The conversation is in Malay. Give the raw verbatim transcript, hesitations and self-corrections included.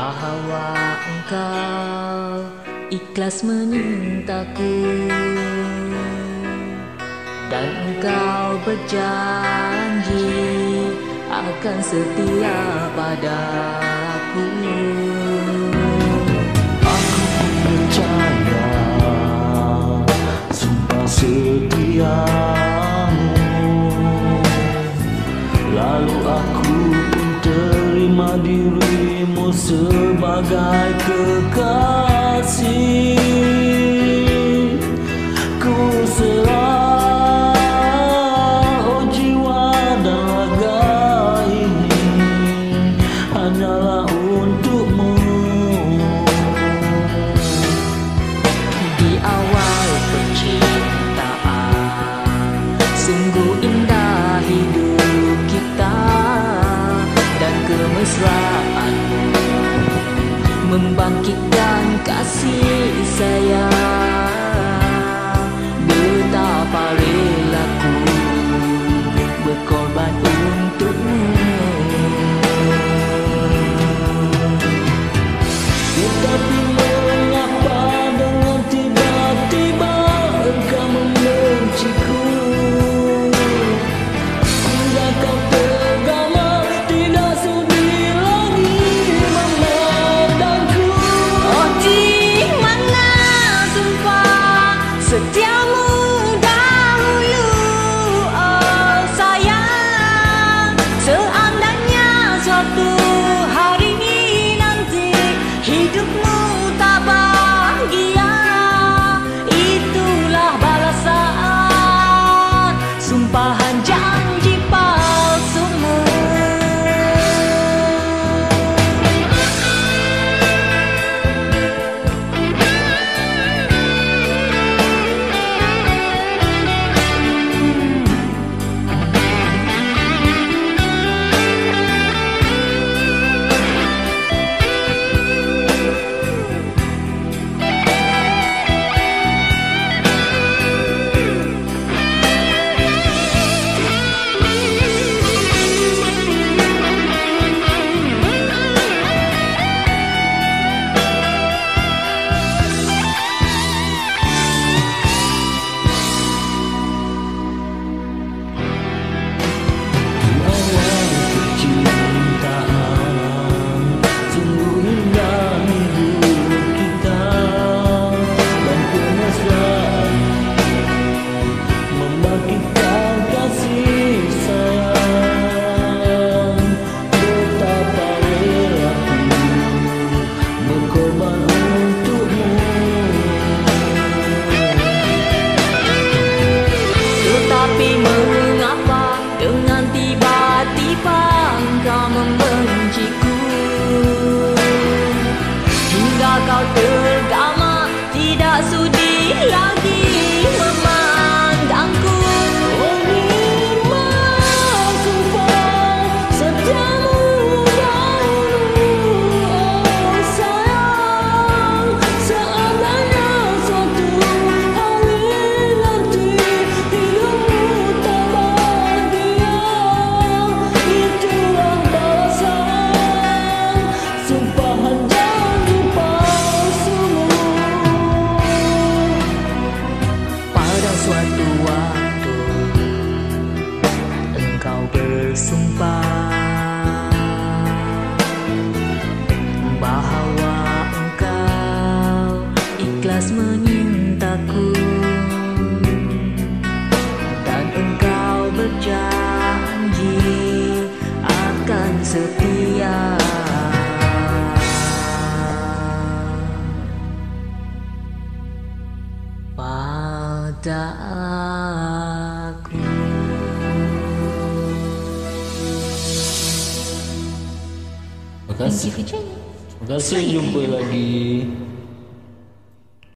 bahwa engkau ikhlas menyintaku dan engkau berjanji akan setia padaku. Aku percaya sumpah setiamu, lalu aku pun terima dirimu sebagai kekasih. Ku serah oh jiwa dan raga ini hanyalah untukmu. Di awal percintaan sungguh indah hidup kita, dan kemesraanmu membangkitkan kasih sayang. Betapa relaku berkorban untukmu. Tetapi mengapa dengan tiba-tiba engkau membenciku? Hingga kau tergama tidak sudi lagi memandangku. Oh, di mana sumpah setiamu dahulu, oh sayang. Seandainya suatu hari nanti hidupmu tak bahagia, itulah balasan sumpahan janji palsumu. Tetapi mengapa dengan tiba-tiba engkau membenciku? Hingga kau tergama tidak sudi lagi memandangku. Oh, di mana sumpah setiamu dahulu, oh sayang. Seandainya suatu hari nanti hidupmu tak bahagia, itulah balasan sumpahan janji palsumu. Pada suatu waktu engkau bersumpah bahwa engkau ikhlas menyintaku, dan engkau berjanji akan setia padaku. Terima kasih. Terima kasih, jumpa lagi.